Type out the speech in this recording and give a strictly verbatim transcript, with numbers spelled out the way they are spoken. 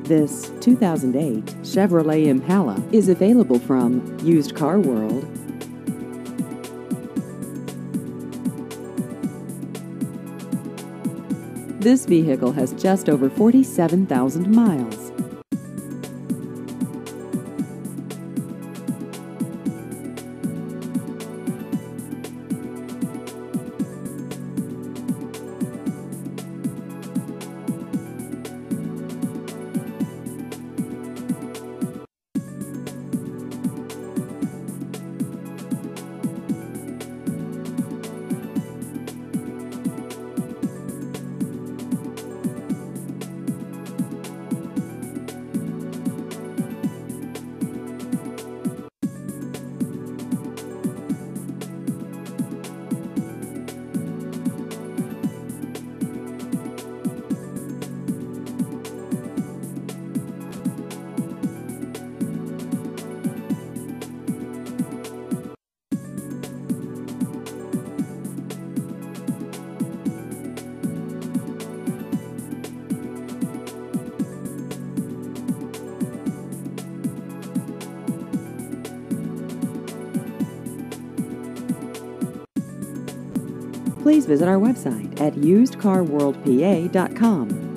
This two thousand eight Chevrolet Impala is available from Used Car World. This vehicle has just over forty-seven thousand miles. Please visit our website at used car world p a dot com.